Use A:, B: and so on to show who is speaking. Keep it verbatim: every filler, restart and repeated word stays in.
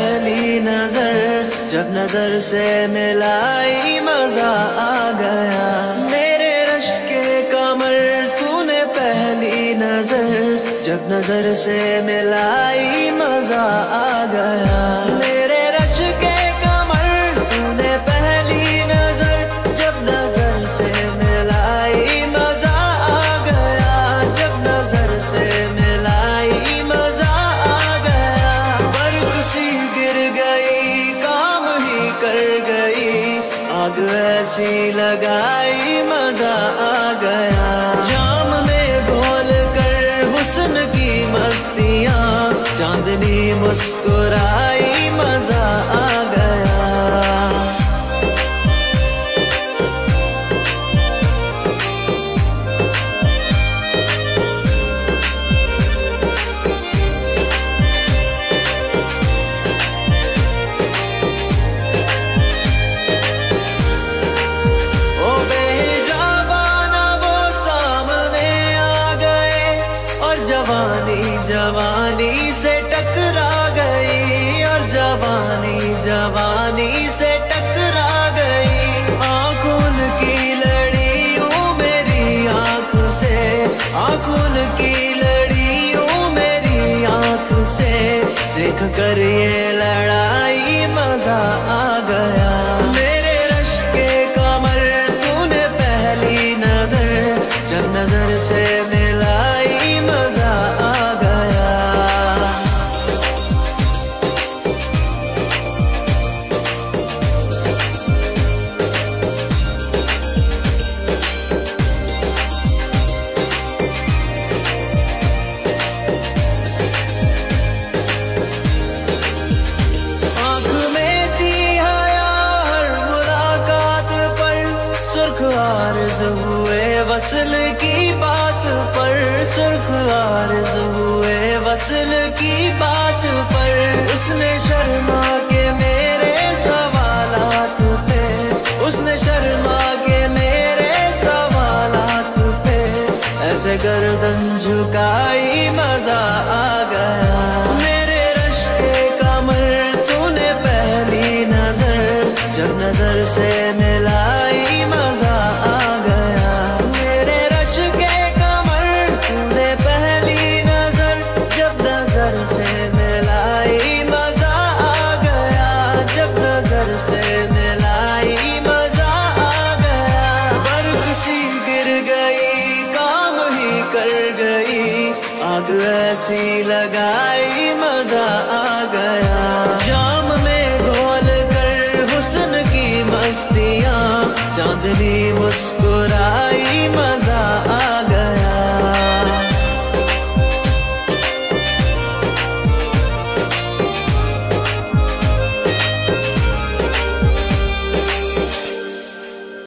A: पहली नजर जब नजर से मिलाई मजा आ गया। मेरे रश के कमर तूने पहली नजर जब नजर से मिलाई मजा आ गया। मेरे रश के कमर तूने पहली नजर जब नजर से मिलाई मजा आ गया। जब नजर से मिलाई मजा आ गया। बर्फ सी गिर गई काम ही कर गई, आग ऐसी लगाई मजा आ गया। जाम में घोल कर हुस्न की मस्तियाँ, चांदनी मुस्कुराई मजा आ गया। जवानी जवानी से टकरा गई और जवानी जवानी से टकरा गई। आंखों की लड़ियों मेरी आंख से, आंखों की लड़ियों मेरी आंख से देख कर ये लड़ाई मजा आ गया। मेरे रश के कमर तूने पहली नजर जब नजर से मिलाई मजा आ गया। आंख में थी हया हर मुलाकात पर, सुर्ख आरज़ हुए वसल की बात पर, सुर्ख आरज़ हुए वसल की बात पर। उसने शर्मा के मेरे सवालात पे, उसने शर्मा के मेरे सवालात पे ऐसे गर्दन झुकाई मजा आ गया। मेरे रश के कमर तूने पहली नजर जब नजर से मिलाई मजा आ गया। मेरे रश के कमर तूने पहली नजर जब नजर से मिलाई मजा आ गया। जब नजर से मिलाई मजा आ गया। बर्फ सी गिर गई काम ही कर गई, आग ऐसी लगाई